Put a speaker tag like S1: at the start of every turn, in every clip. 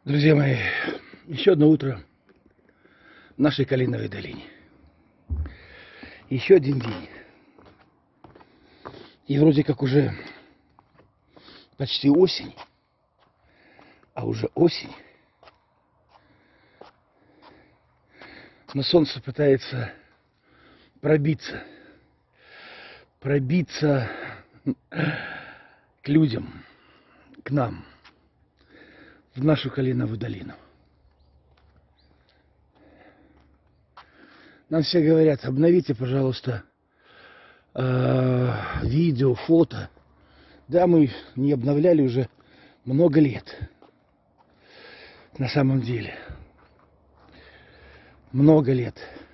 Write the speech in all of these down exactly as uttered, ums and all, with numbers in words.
S1: Друзья мои, еще одно утро в нашей Калиновой долине. Еще один день. И вроде как уже почти осень, а уже осень. Но солнце пытается пробиться, пробиться к людям, к нам, в нашу Калиновую долину. Нам все говорят: обновите, пожалуйста, видео, фото. Да, мы не обновляли уже много лет. На самом деле. Много лет.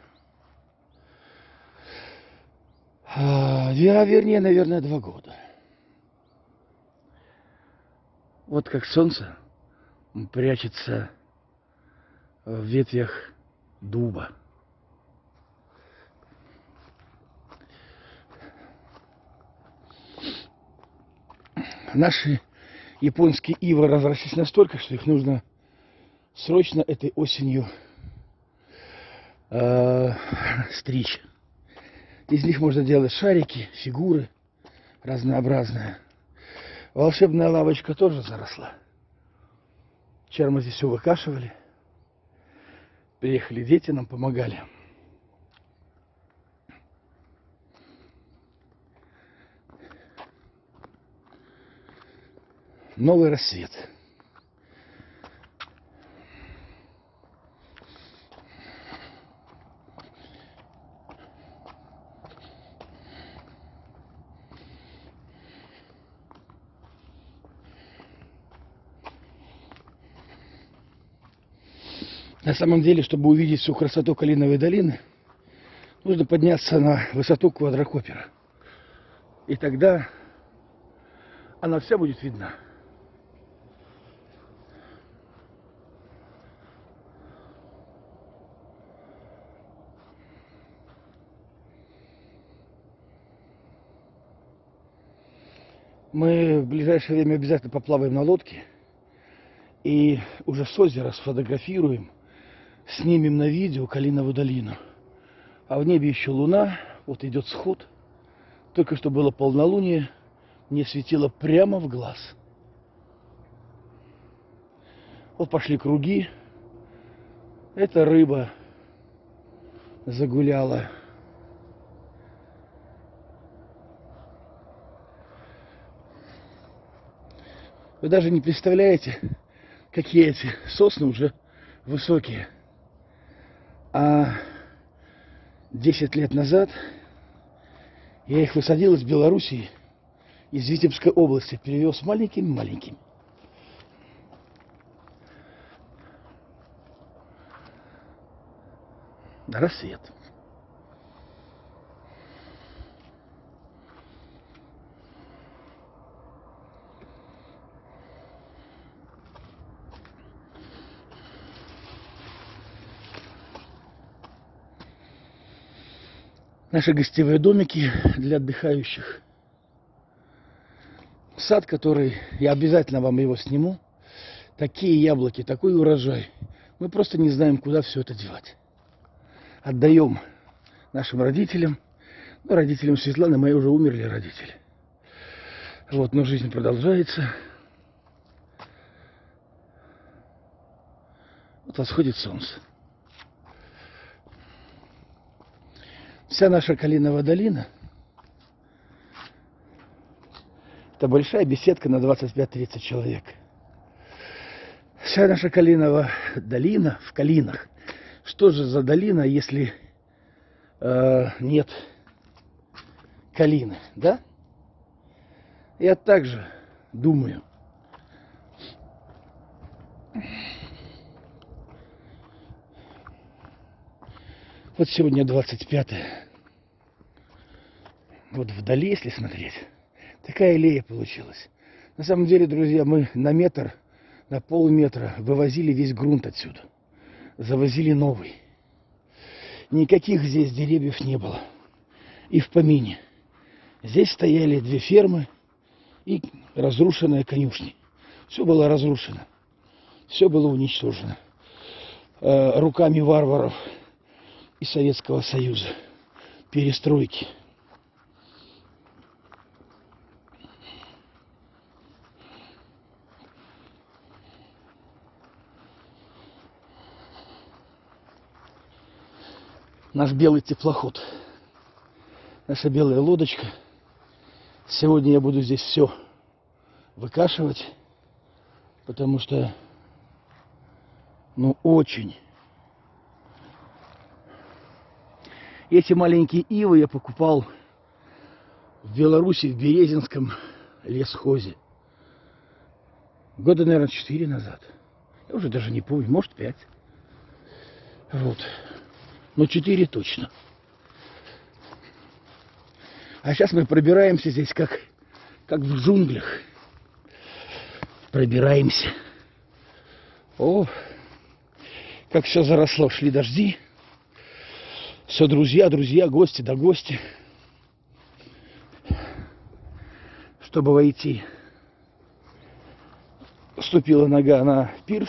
S1: А, вернее, наверное, два года. Вот как солнце прячется в ветвях дуба. Наши японские ивы разрослись настолько, что их нужно срочно этой осенью э, стричь. Из них можно делать шарики, фигуры разнообразные. Волшебная лавочка тоже заросла. Вчера мы здесь все выкашивали. Приехали дети, нам помогали. Новый рассвет. На самом деле, чтобы увидеть всю красоту Калиновой долины, нужно подняться на высоту квадрокоптера. И тогда она вся будет видна. Мы в ближайшее время обязательно поплаваем на лодке и уже с озера сфотографируем, снимем на видео Калиновую долину. А в небе еще луна, вот идет сход. Только что было полнолуние, мне светило прямо в глаз. Вот пошли круги. Эта рыба загуляла. Вы даже не представляете, какие эти сосны уже высокие. А десять лет назад я их высадил из Белоруссии, из Витебской области, перевез маленькими-маленькими. На рассвет. Наши гостевые домики для отдыхающих. Сад, который, я обязательно вам его сниму. Такие яблоки, такой урожай. Мы просто не знаем, куда все это девать. Отдаем нашим родителям. Ну, родителям Светланы, мои уже умерли родители. Вот, но жизнь продолжается. Вот восходит солнце. Вся наша Калиновая долина — это большая беседка на двадцать пять тридцать человек. Вся наша Калиновая долина в Калинах. Что же за долина, если э, нет калины, да? Я также думаю. Вот сегодня двадцать пятое. Вот вдали, если смотреть, такая аллея получилась. На самом деле, друзья, мы на метр, на полметра вывозили весь грунт отсюда. Завозили новый. Никаких здесь деревьев не было. И в помине. Здесь стояли две фермы и разрушенные конюшни. Все было разрушено. Все было уничтожено э, руками варваров и Советского Союза. Перестройки. Наш белый теплоход, наша белая лодочка. Сегодня я буду здесь все выкашивать, потому что, ну, очень. Эти маленькие ивы я покупал в Беларуси, в Березинском лесхозе. Года, наверное, четыре назад. Я уже даже не помню, может, пять. Вот. Но четыре точно. А сейчас мы пробираемся здесь как, как в джунглях. Пробираемся. О, как все заросло. Шли дожди. Все друзья, друзья, гости да гости. Чтобы войти, ступила нога на пирс.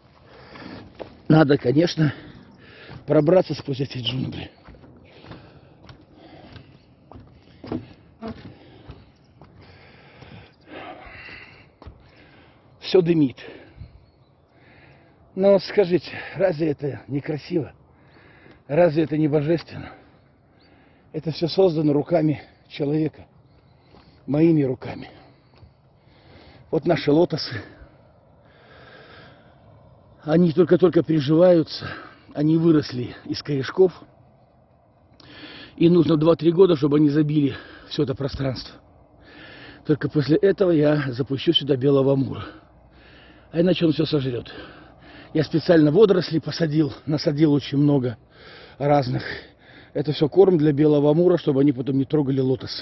S1: Надо, конечно, пробраться сквозь эти джунгли. Все дымит. Но скажите, разве это не красиво? Разве это не божественно? Это все создано руками человека. Моими руками. Вот наши лотосы. Они только-только приживаются. Они выросли из корешков. И нужно два-три года, чтобы они забили все это пространство. Только после этого я запущу сюда белого амура. А иначе он все сожрет. Я специально водоросли посадил, насадил очень много разных. Это все корм для белого амура, чтобы они потом не трогали лотосы.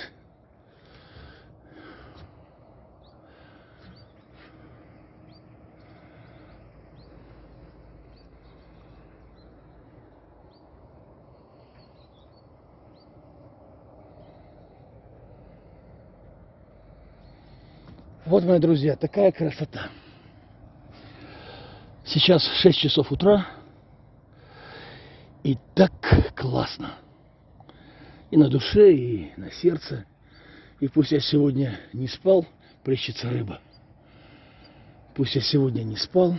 S1: Вот, мои друзья, такая красота. Сейчас шесть часов утра. И так классно. И на душе, и на сердце. И пусть я сегодня не спал, плещется рыба. Пусть я сегодня не спал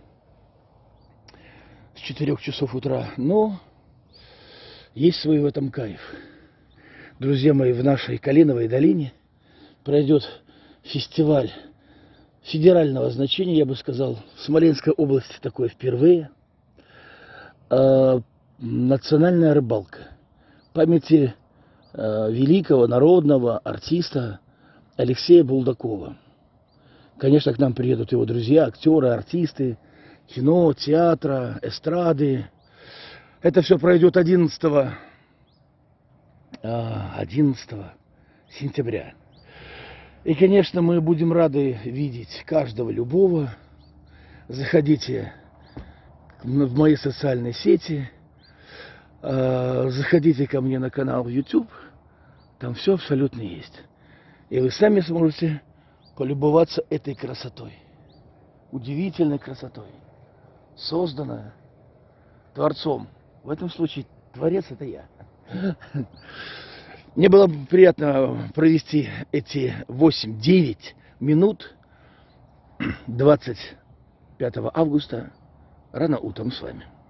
S1: с четырёх часов утра, но есть свой в этом кайф. Друзья мои, в нашей Калиновой долине пройдет фестиваль федерального значения, я бы сказал, в Смоленской области такое впервые. Э, национальная рыбалка. Памяти э, великого народного артиста Алексея Булдакова. Конечно, к нам приедут его друзья, актеры, артисты, кино, театра, эстрады. Это все пройдет одиннадцатого сентября. И, конечно, мы будем рады видеть каждого, любого. Заходите в мои социальные сети, заходите ко мне на канал в YouTube, там все абсолютно есть. И вы сами сможете полюбоваться этой красотой, удивительной красотой, созданная Творцом. В этом случае Творец — это я. Мне было приятно провести эти восемь-девять минут двадцать пятого августа рано утром с вами.